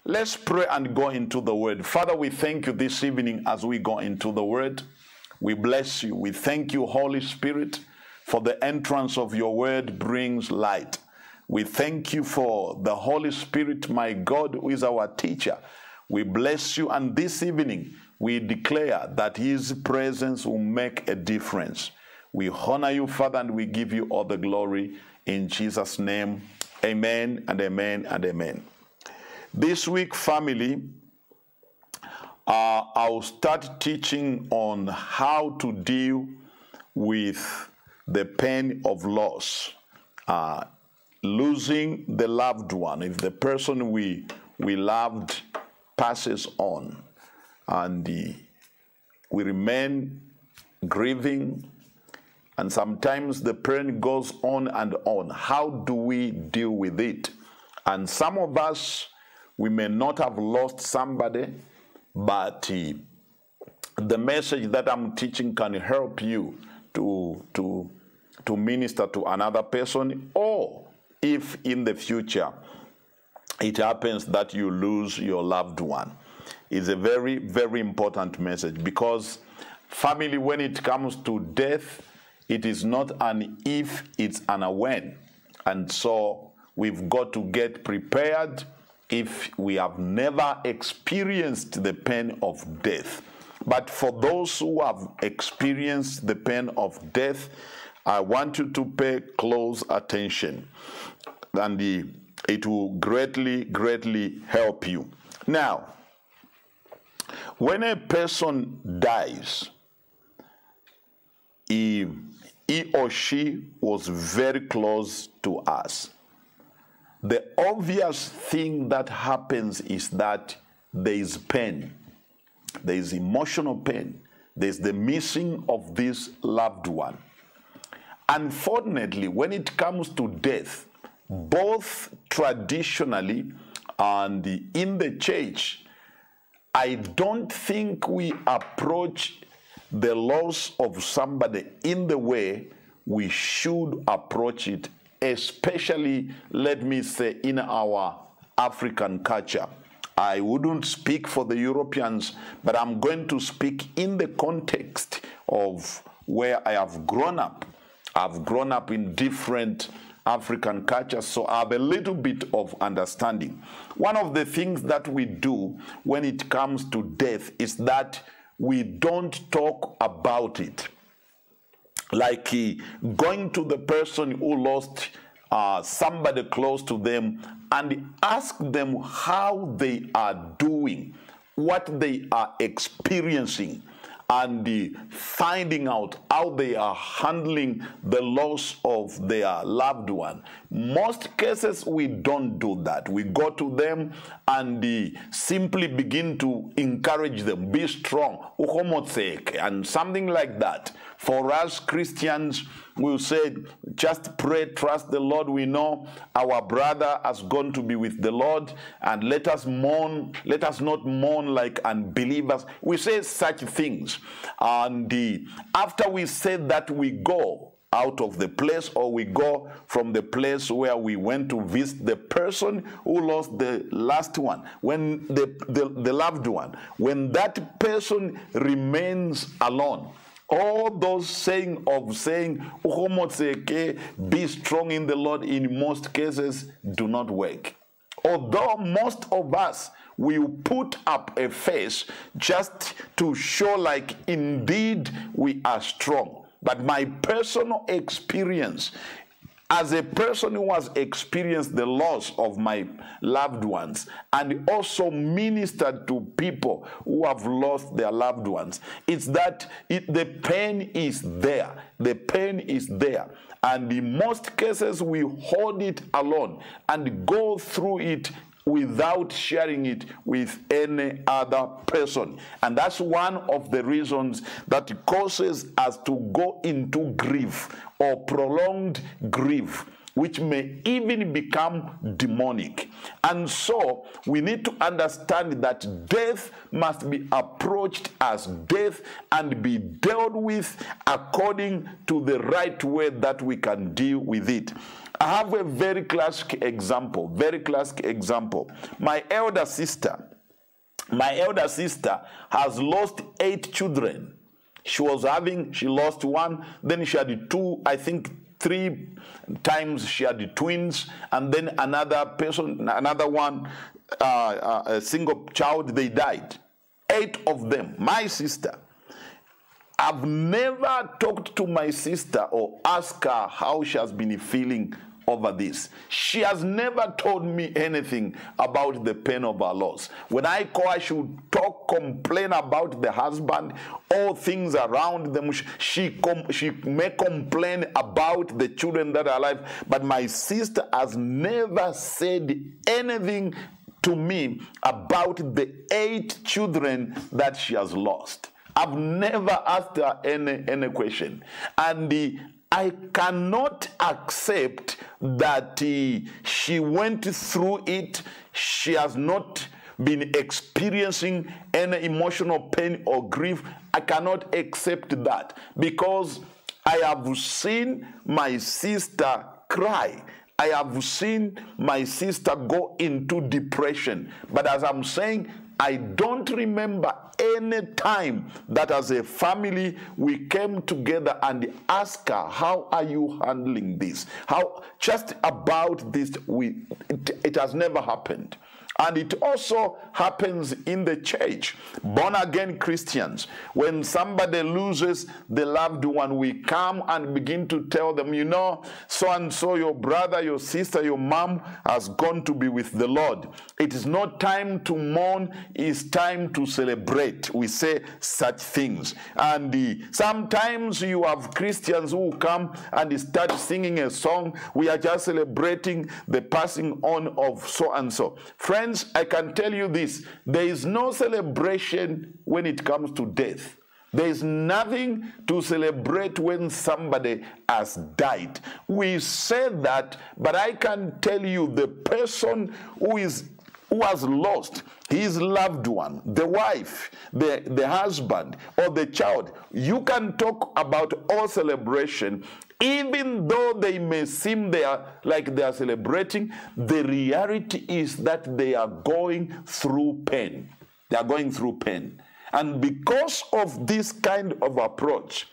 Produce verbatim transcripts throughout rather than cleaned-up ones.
Let's pray and go into the word. Father, we thank you this evening as we go into the word. We bless you. We thank you, Holy Spirit, for the entrance of your word brings light. We thank you for the Holy Spirit, my God, who is our teacher. We bless you, and this evening we declare that his presence will make a difference. We honor you, Father, and we give you all the glory in Jesus' name. Amen and amen and amen. This week, family, uh, I'll start teaching on how to deal with the pain of loss, uh, losing the loved one. If the person we we loved passes on, and the, we remain grieving, and sometimes the pain goes on and on. How do we deal with it? And some of us, we may not have lost somebody, but uh, the message that I'm teaching can help you to, to, to minister to another person, or if in the future it happens that you lose your loved one. It's a very, very important message, because family, when it comes to death, it is not an if, it's an a when. And so we've got to get prepared if we have never experienced the pain of death. But for those who have experienced the pain of death, I want you to pay close attention, and the, it will greatly, greatly help you. Now, when a person dies, he, he or she was very close to us. The obvious thing that happens is that there is pain. There is emotional pain. There's the missing of this loved one. Unfortunately, when it comes to death, both traditionally and in the church, I don't think we approach the loss of somebody in the way we should approach it, especially, let me say, in our African culture. I wouldn't speak for the Europeans, but I'm going to speak in the context of where I have grown up. I've grown up in different African cultures, so I have a little bit of understanding. One of the things that we do when it comes to death is that we don't talk about it. Like uh, going to the person who lost uh, somebody close to them and ask them how they are doing, what they are experiencing, and uh, finding out how they are handling the loss of their loved one. Most cases, we don't do that. We go to them and uh, simply begin to encourage them, be strong, and something like that. For us Christians, we'll say, just pray, trust the Lord. We know our brother has gone to be with the Lord, and let us mourn. Let us not mourn like unbelievers. We say such things. And uh, after we say that, we go out of the place, or we go from the place where we went to visit the person who lost the last one, when the, the, the loved one. When that person remains alone, all those saying of saying, be strong in the Lord, in most cases do not work. Although most of us will put up a face just to show like indeed we are strong. But my personal experience, as a person who has experienced the loss of my loved ones and also ministered to people who have lost their loved ones, it's that it, the pain is there. The pain is there. And in most cases, we hold it alone and go through it without sharing it with any other person. And that's one of the reasons that causes us to go into grief or prolonged grief, which may even become demonic. And so we need to understand that death must be approached as death and be dealt with according to the right way that we can deal with it. I have a very classic example, very classic example. My elder sister, my elder sister has lost eight children. She was having, she lost one, then she had two, I think three times she had the twins, and then another person, another one, uh, uh, a single child, they died. Eight of them, my sister. I've never talked to my sister or asked her how she has been feeling over this. She has never told me anything about the pain of her loss. When I call her, she would talk, complain about the husband, all things around them. She, com she may complain about the children that are alive, but my sister has never said anything to me about the eight children that she has lost. I've never asked her any, any question. And the I cannot accept that uh, she went through it. She has not been experiencing any emotional pain or grief. I cannot accept that because I have seen my sister cry. I have seen my sister go into depression. But as I'm saying, I don't remember any time that as a family we came together and asked her, how are you handling this? How, just about this, we, it, it has never happened. And it also happens in the church. Born-again Christians, when somebody loses the loved one, we come and begin to tell them, you know, so-and-so, your brother, your sister, your mom has gone to be with the Lord. It is not time to mourn, it's time to celebrate. We say such things. And uh, sometimes you have Christians who come and start singing a song. We are just celebrating the passing on of so-and-so. Friends, I can tell you this, there is no celebration when it comes to death. There is nothing to celebrate when somebody has died. We say that, but I can tell you the person who is who has lost his loved one, the wife, the, the husband, or the child, you can talk about all celebration. Even though they may seem they are like they are celebrating, the reality is that they are going through pain. They are going through pain. And because of this kind of approach,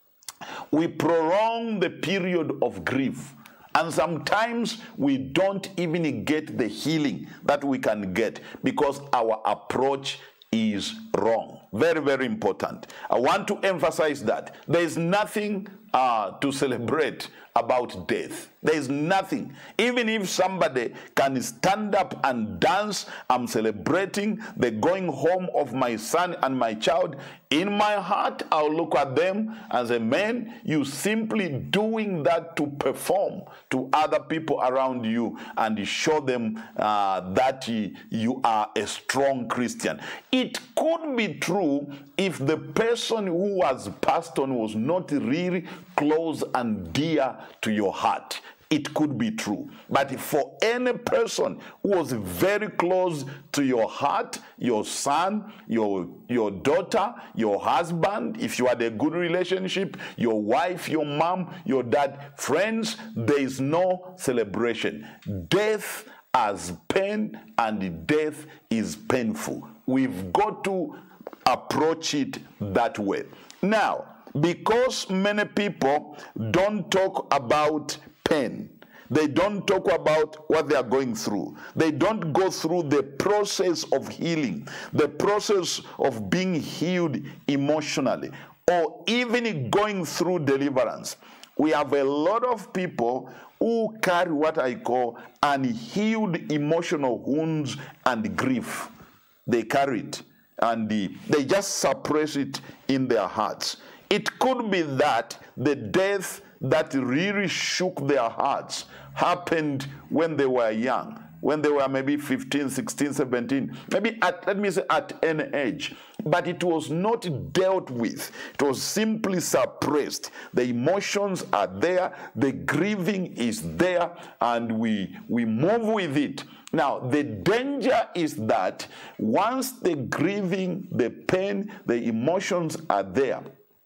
we prolong the period of grief. And sometimes we don't even get the healing that we can get because our approach is wrong. Very, very important. I want to emphasize that there is nothing uh, to celebrate about death. There is nothing. Even if somebody can stand up and dance, I'm celebrating the going home of my son and my child. In my heart, I'll look at them as a man. You simply doing that to perform to other people around you and show them uh, that you are a strong Christian. It could be true if the person who was passed on was not really close and dear to your heart. It could be true. But for any person who was very close to your heart, your son, your, your daughter, your husband, if you had a good relationship, your wife, your mom, your dad, friends, there is no celebration. Death has pain and death is painful. We've got to approach it that way. Now, because many people don't talk about pain, they don't talk about what they are going through, they don't go through the process of healing, the process of being healed emotionally, or even going through deliverance. We have a lot of people who carry what I call unhealed emotional wounds and grief. They carry it and they just suppress it in their hearts. It could be that the death that really shook their hearts happened when they were young, when they were maybe fifteen, sixteen, seventeen, maybe at, let me say at any age. But it was not dealt with. It was simply suppressed. The emotions are there, the grieving is there, and we, we move with it. Now, the danger is that once the grieving, the pain, the emotions are there,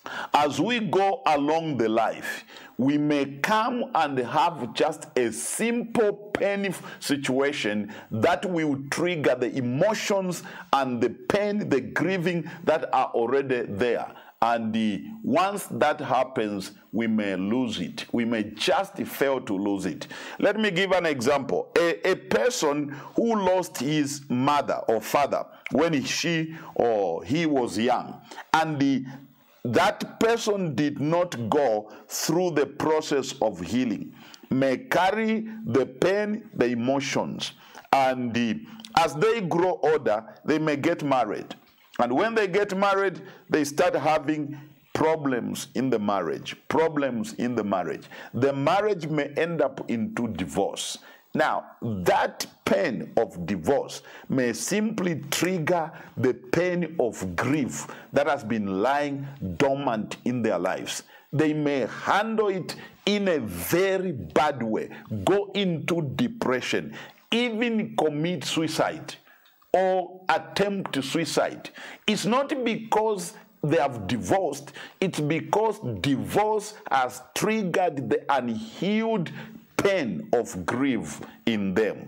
as we go along the life, we may come and have just a simple painful situation that will trigger the emotions and the pain, the grieving that are already there. And the, once that happens, we may lose it. We may just fail to lose it. Let me give an example. A, a person who lost his mother or father when she or he was young, and the that person did not go through the process of healing, may carry the pain, the emotions, and the, as they grow older, they may get married. And when they get married, they start having problems in the marriage, problems in the marriage. The marriage may end up into divorce. Now, that pain of divorce may simply trigger the pain of grief that has been lying dormant in their lives. They may handle it in a very bad way, go into depression, even commit suicide or attempt suicide. It's not because they have divorced, it's because divorce has triggered the unhealed pain of grief in them.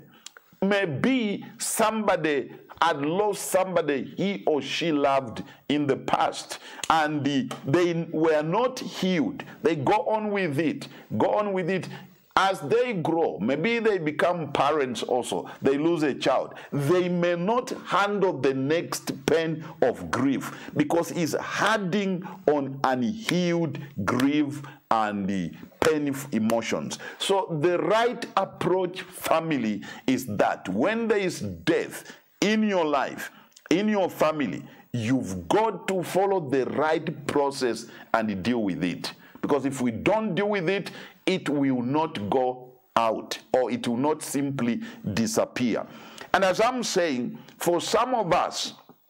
Maybe somebody had lost somebody he or she loved in the past, and the, they were not healed. They go on with it, go on with it. As they grow, maybe they become parents also, they lose a child. They may not handle the next pain of grief because it's harding on unhealed grief and the painful emotions. So the right approach, family, is that when there is death in your life, in your family, you've got to follow the right process and deal with it. Because if we don't deal with it, it will not go out, or it will not simply disappear. And as I'm saying, for some of us,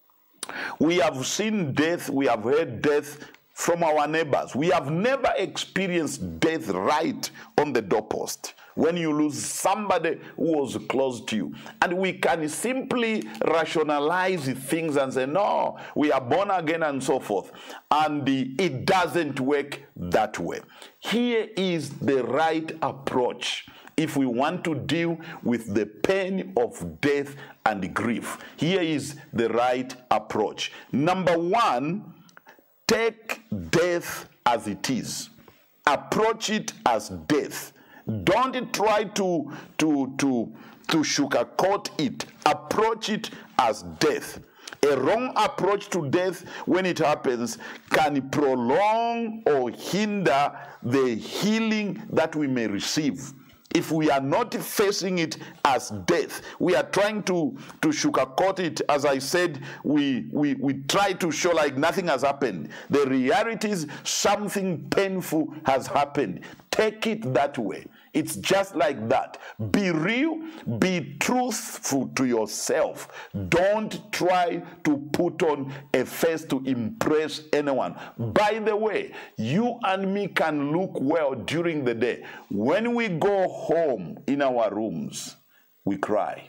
we have seen death, we have heard death from our neighbors. We have never experienced death right on the doorpost. When you lose somebody who was close to you. And we can simply rationalize things and say, no, we are born again and so forth. And the, it doesn't work that way. Here is the right approach if we want to deal with the pain of death and grief. Here is the right approach. Number one, take death as it is. Approach it as death. Don't try to, to, to, to sugarcoat it. Approach it as death. A wrong approach to death, when it happens, can prolong or hinder the healing that we may receive. If we are not facing it as death, we are trying to, to sugarcoat it. As I said, we, we, we try to show like nothing has happened. The reality is something painful has happened. Take it that way. It's just like that. Be real, be truthful to yourself. Don't try to put on a face to impress anyone. By the way, you and me can look well during the day. When we go home in our rooms, we cry.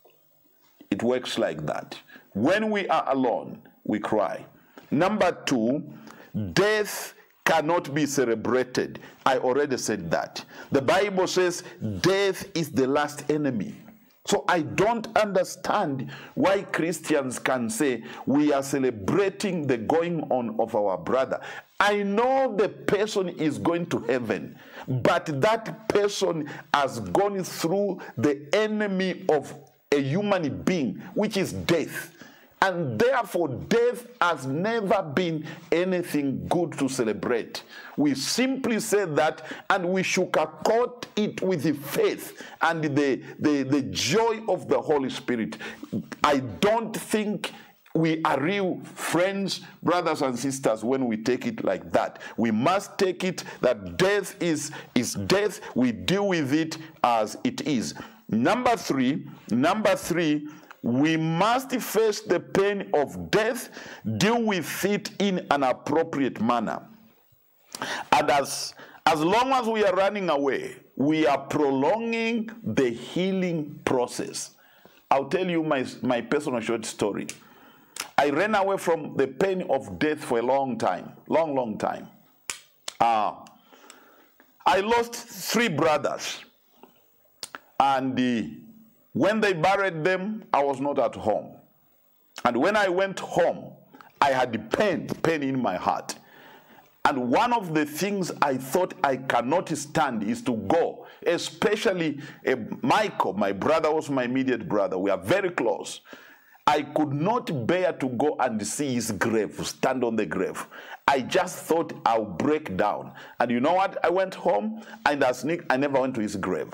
It works like that. When we are alone, we cry. Number two, death cannot be celebrated. I already said that. The Bible says death is the last enemy. So I don't understand why Christians can say we are celebrating the going on of our brother. I know the person is going to heaven, but that person has gone through the enemy of a human being, which is death. And therefore, death has never been anything good to celebrate. We simply say that, and we sugarcoat it with the faith and the, the, the joy of the Holy Spirit. I don't think we are real friends, brothers and sisters, when we take it like that. We must take it that death is, is death. We deal with it as it is. Number three, number three, we must face the pain of death, deal with it in an appropriate manner. And as, as long as we are running away, we are prolonging the healing process. I'll tell you my, my personal short story. I ran away from the pain of death for a long time, long, long time. Uh, I lost three brothers, and uh, when they buried them, I was not at home. And when I went home, I had pain, pain in my heart. And one of the things I thought I cannot stand is to go, especially uh, Michael, my brother was my immediate brother. We are very close. I could not bear to go and see his grave, stand on the grave. I just thought I'll break down. And you know what? I went home, and I sneaked, I never went to his grave.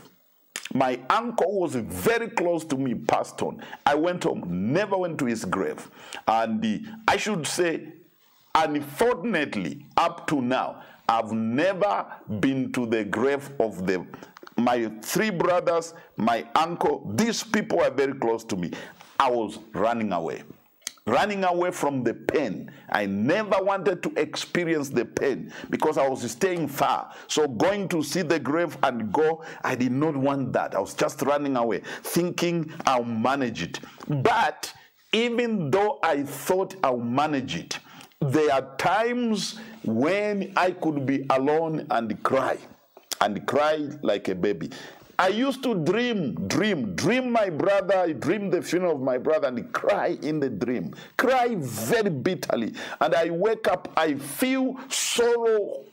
My uncle was very close to me, passed on. I went home, never went to his grave. And uh, I should say, unfortunately, up to now, I've never been to the grave of the, my three brothers, my uncle. These people are very close to me. I was running away. Running away from the pain. I never wanted to experience the pain because I was staying far. So going to see the grave and go, I did not want that. I was just running away, thinking I'll manage it. But even though I thought I'll manage it, there are times when I could be alone and cry, and cry like a baby. I used to dream, dream, dream my brother, I dream the funeral of my brother, and cry in the dream. Cry very bitterly. And I wake up, I feel sorrow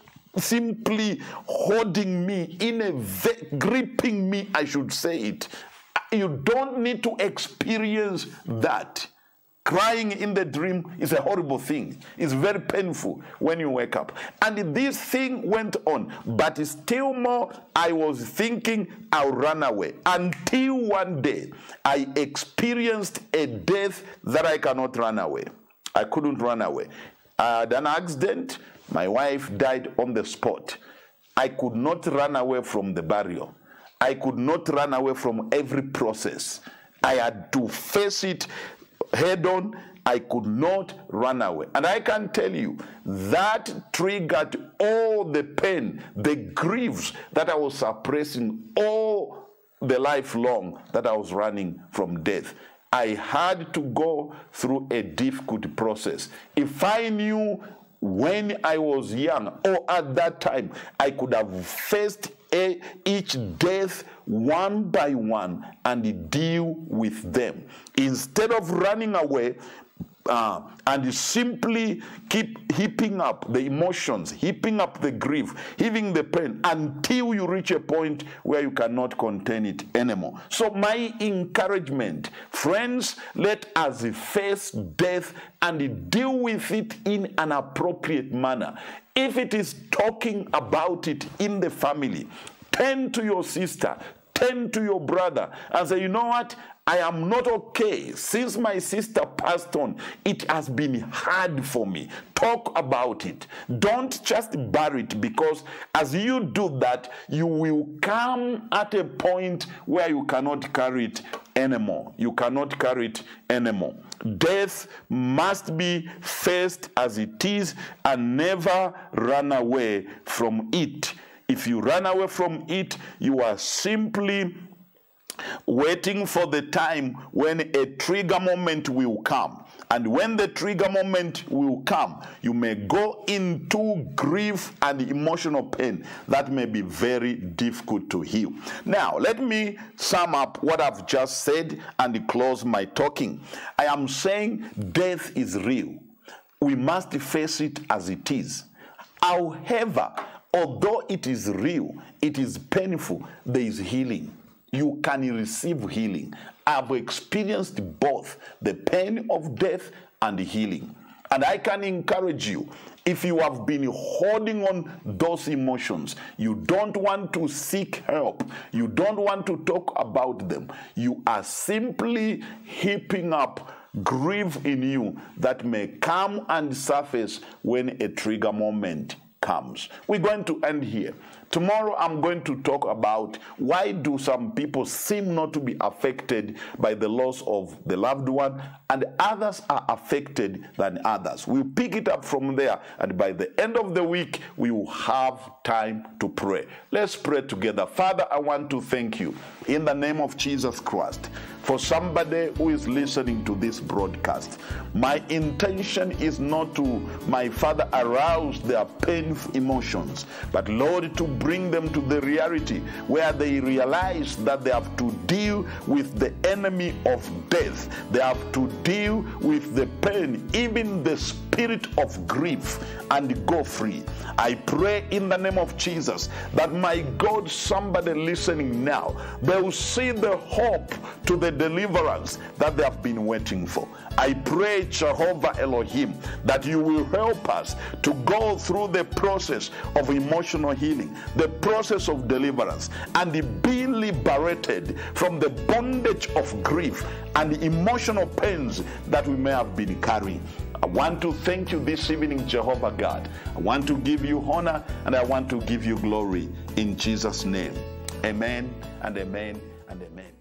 simply holding me, in a gripping me, I should say it. You don't need to experience that. Crying in the dream is a horrible thing. It's very painful when you wake up. And this thing went on. But still more, I was thinking I'll run away. Until one day, I experienced a death that I cannot run away. I couldn't run away. I had an accident. My wife died on the spot. I could not run away from the burial. I could not run away from every process. I had to face it head on. I could not run away. And I can tell you, that triggered all the pain, the griefs that I was suppressing all the life long that I was running from death. I had to go through a difficult process. If I knew when I was young or at that time, I could have faced a, each death one by one and deal with them. Instead of running away uh, and simply keep heaping up the emotions, heaping up the grief, heaping the pain until you reach a point where you cannot contain it anymore. So my encouragement, friends, let us face death and deal with it in an appropriate manner. If it is talking about it in the family, turn to your sister, turn to your brother and say, you know what? I am not okay. Since my sister passed on, it has been hard for me. Talk about it. Don't just bury it, because as you do that, you will come at a point where you cannot carry it anymore. You cannot carry it anymore. Death must be faced as it is and never run away from it. If you run away from it, you are simply waiting for the time when a trigger moment will come. And when the trigger moment will come, you may go into grief and emotional pain that may be very difficult to heal. Now, let me sum up what I've just said and close my talking. I am saying death is real. We must face it as it is. However, although it is real, it is painful, there is healing. You can receive healing. I've experienced both the pain of death and healing. And I can encourage you, if you have been holding on those emotions, you don't want to seek help, you don't want to talk about them, you are simply heaping up grief in you that may come and surface when a trigger moment comes. We're going to end here. Tomorrow I'm going to talk about why do some people seem not to be affected by the loss of the loved one and others are affected than others. We'll pick it up from there, and by the end of the week we will have time to pray. Let's pray together. Father, I want to thank you in the name of Jesus Christ for somebody who is listening to this broadcast. My intention is not to, my Father, arouse their painful emotions, but Lord, to bring them to the reality where they realize that they have to deal with the enemy of death. They have to deal with the pain, even the spirit of grief, and go free. I pray in the name of Jesus that, my God, somebody listening now, they will see the hope to the deliverance that they have been waiting for. I pray, Jehovah Elohim, that you will help us to go through the process of emotional healing, the process of deliverance, and be liberated from the bondage of grief and emotional pains that we may have been carrying. I want to thank you this evening, Jehovah God. I want to give you honor and I want to give you glory in Jesus' name. Amen and amen and amen.